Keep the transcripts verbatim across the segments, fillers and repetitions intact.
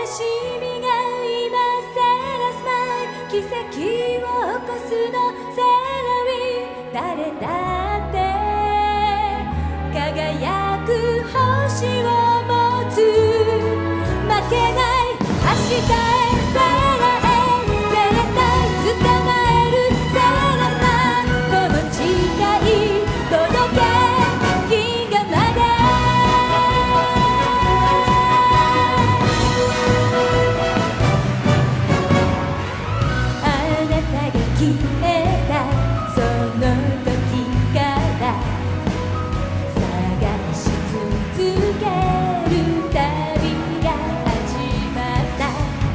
しみが今セラスマイ奇跡を起こすのセラリー誰だって輝く星を持つ負けない明日へセラへ絶対捕まえるセラさこの誓い届け銀河まであなたが決めたその時から探し続ける旅が始まった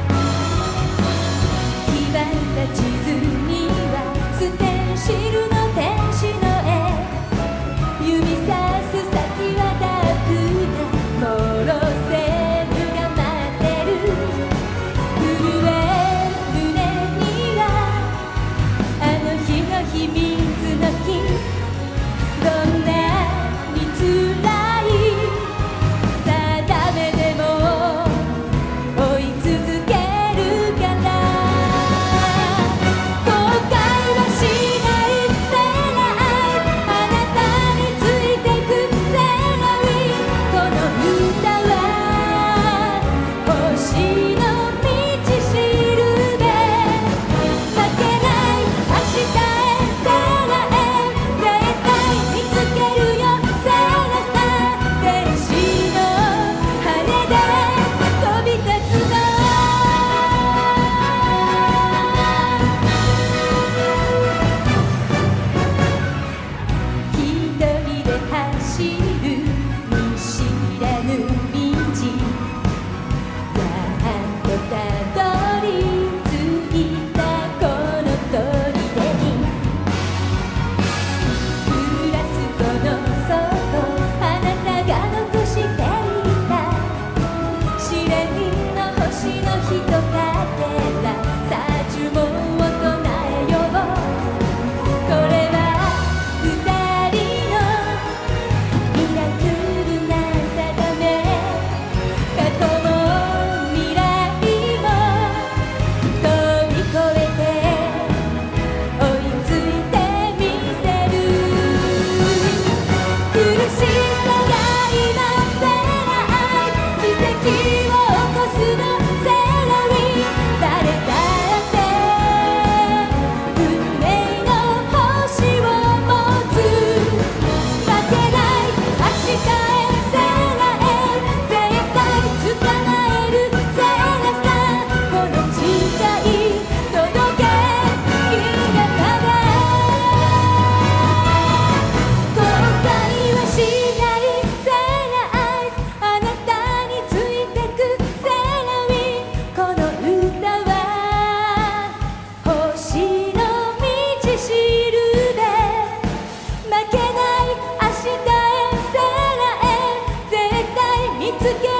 決まった地図にはステンシルの天使の絵指さす先はダークなモロセーブが待ってる震える胸にはあの日の秘密のキスどんなに辛い定めでも追い続けるから後悔はしないセラアイあなたについてくセラリーこの歌は星の道しるべ負けない明日へセラへ絶対見つけるよセラさ天使の羽で飛び立つの一人で走る見知らぬ道やっとたどり着いたこの砦に暮らすこの外あなたが残していた試練の星のひとかけらさあ呪文を唱えようこれは二人のミラクルな定め過去も未来も飛び越えて追いついてみせる苦しさが今セラアイ奇跡を起こすのセラリー誰だって運命の星を持つ負けない明日へセラへ絶対捕まえるセラさこの誓い届け銀河まで後悔はしないセラアイあなたについてくセラリーこの歌は星の道しるべ負けない明日へセラへ絶対見つけ